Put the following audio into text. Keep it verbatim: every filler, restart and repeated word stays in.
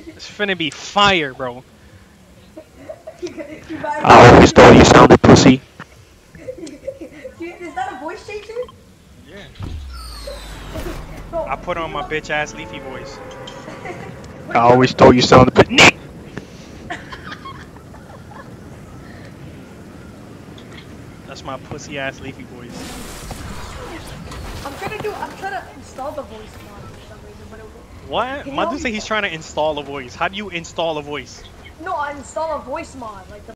It's finna be fire, bro. I always thought you sounded pussy. Dude, is that a voice changer? Yeah. Bro, I put think on my about. bitch ass Leafy voice. I Wait, you're. always thought you sounded pussy. Nick! That's my pussy ass Leafy voice. I'm trying to do. I'm trying to install the voice mod for some reason, but it. What? Can you help Madu me? say he's trying to install a voice. How do you install a voice? No, I install a voice mod, like the